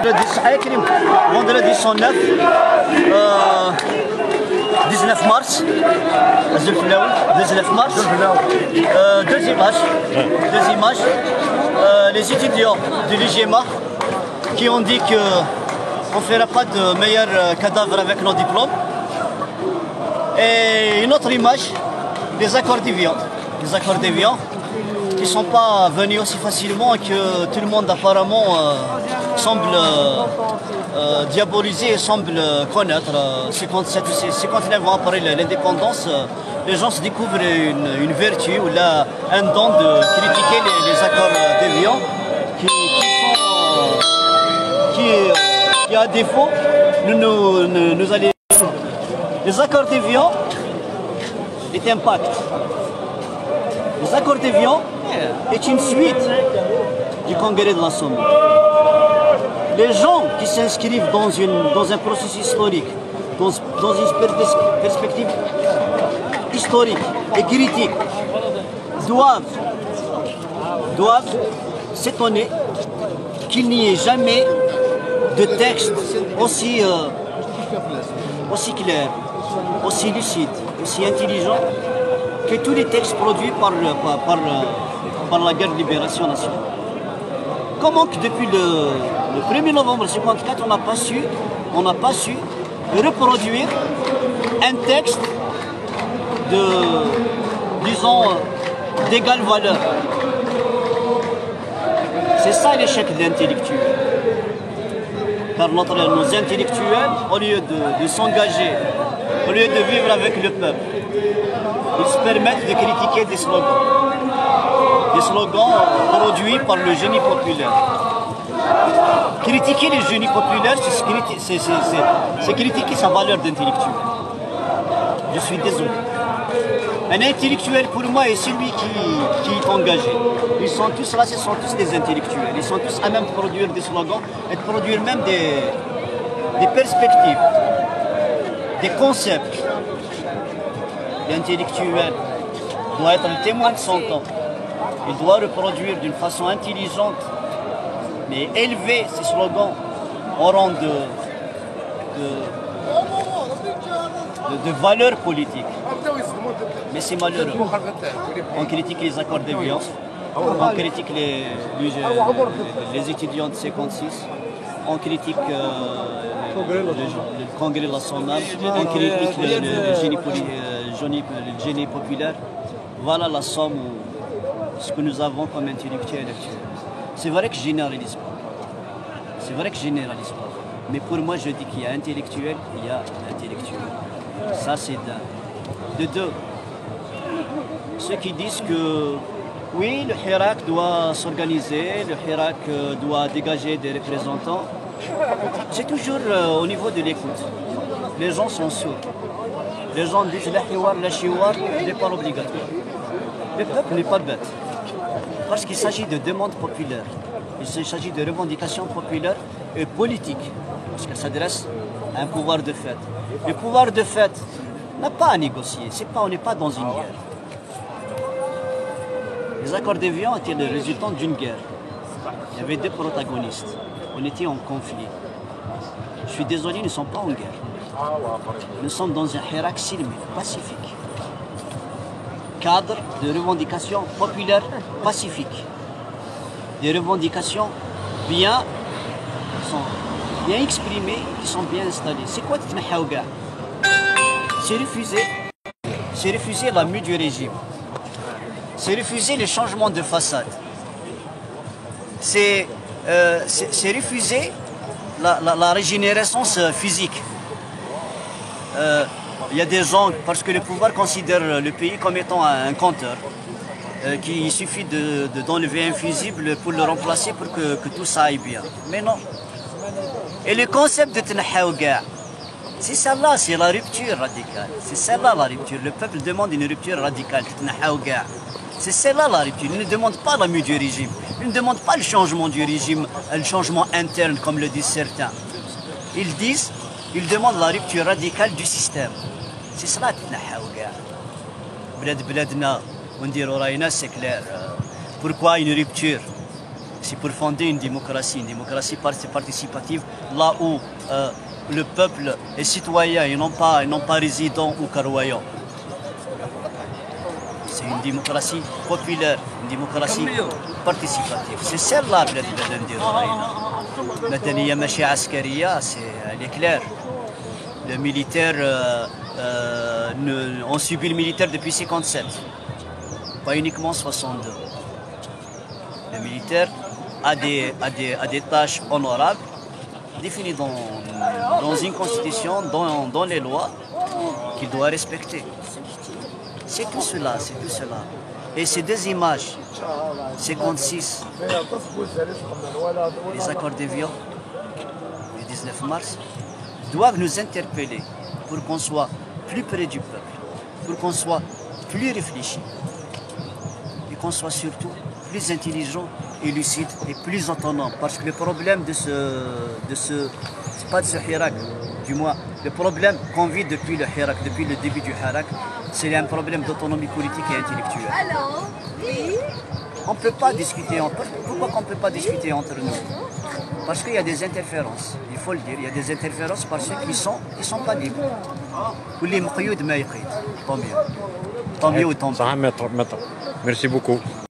Vendredi 19 mars, 19 mars, deux images, les étudiants de l'IGMA qui ont dit qu'on ne fera pas de meilleur cadavre avec nos diplômes. Et une autre image, les accords d'Évian. Les accords d'Évian qui ne sont pas venus aussi facilement que tout le monde apparemment semble diaboliser et semble connaître. 59 ans après l'indépendance, les gens se découvrent une vertu ou là, un don de critiquer les accords d'Évian qui à défaut nous allait. Les accords d'Évian est un pacte. Les accords d'Évian est une suite du congrès de la Somme. Les gens qui s'inscrivent dans un processus historique, dans une perspective historique et critique, doivent s'étonner qu'il n'y ait jamais de texte aussi clair, aussi lucide, aussi intelligent que tous les textes produits par la guerre de libération nationale. Comment que depuis le 1er novembre 1954, on n'a pas su reproduire un texte disons, d'égale valeur. C'est ça l'échec de l'intellectuel. Car nos intellectuels, au lieu de s'engager, au lieu de vivre avec le peuple, ils se permettent de critiquer des slogans produits par le génie populaire. Critiquer le génie populaire, c'est critiquer sa valeur d'intellectuel. Je suis désolé. Un intellectuel, pour moi, est celui qui est engagé. Ils sont tous là, ce sont tous des intellectuels. Ils sont tous à même de produire des slogans et de produire même des perspectives, des concepts. L'intellectuel doit être le témoin de son temps. Il doit reproduire d'une façon intelligente, mais élever ces slogans au rang de valeur politique. Mais c'est malheureux. On critique les accords d'Évian, on critique les étudiants de 56, on critique le congrès de la Sonam, on critique le génie populaire. Voilà la somme, ce que nous avons comme intellectuels actuels. C'est vrai que je généralise pas. C'est vrai que je généralise pas. Mais pour moi, je dis qu'il y a intellectuel, il y a intellectuel. Ça, c'est d'un. De deux, ceux qui disent que oui, le Hirak doit s'organiser, le Hirak doit dégager des représentants. C'est toujours au niveau de l'écoute. Les gens sont sourds. Les gens disent la chiwar n'est pas obligatoire. Le peuple n'est pas bête. Parce qu'il s'agit de demandes populaires. Il s'agit de revendications populaires et politiques. Parce qu'elles s'adressent à un pouvoir de fait. Le pouvoir de fait n'a pas à négocier. On n'est pas dans une guerre. Les accords d'Évian étaient le résultat d'une guerre. Il y avait deux protagonistes. On était en conflit. Je suis désolé, nous ne sommes pas en guerre. Nous sommes dans un Hirak silmi, pacifique. Cadre de revendications populaires pacifiques. Des revendications bien exprimées, qui sont bien installées. C'est quoi Tnahaouga? C'est refuser la mue du régime. C'est refuser le changement de façade. C'est refuser la régénérescence physique. Il y a des gens, parce que le pouvoir considère le pays comme étant un compteur, qu'il suffit d'enlever un fusible pour le remplacer pour que tout ça aille bien. Mais non. Et le concept de Tnahaouga, c'est celle-là, c'est la rupture radicale. C'est celle-là la rupture. Le peuple demande une rupture radicale. C'est celle-là la rupture. Il ne demande pas la mue du régime. Il ne demande pas le changement du régime, le changement interne comme le disent certains. Ils demandent la rupture radicale du système. C'est cela Tnahaouga. Bladna, on dit Roraïna, c'est clair. Pourquoi une rupture? C'est pour fonder une démocratie participative, là où le peuple est citoyen et non pas résident ou carroyant. C'est une démocratie populaire, une démocratie participative. C'est celle-là اللي بدنا نديروا علينا. مدنية ماشي عسكرية, elle est claire. Le militaire, on subit le militaire depuis 57, pas uniquement 62. Le militaire a des tâches honorables définies dans une constitution, dans les lois qu'il doit respecter. C'est tout cela, c'est tout cela. Et ces deux images, 56, les accords d'Évian du 19 mars, doivent nous interpeller pour qu'on soit plus près du peuple, pour qu'on soit plus réfléchi et qu'on soit surtout plus intelligent et lucide et plus autonome. Parce que le problème c'est pas de ce Hirak, du moins, le problème qu'on vit depuis le Hirak, depuis le début du Hirak, c'est un problème d'autonomie politique et intellectuelle. On ne peut pas discuter, pourquoi on ne peut pas discuter entre nous? Parce qu'il y a des interférences, il faut le dire, il y a des interférences par ceux qui ne sont pas libres. Ou les mqyoud ma yqid, tant mieux. Tant mieux ou tant mieux. Merci beaucoup.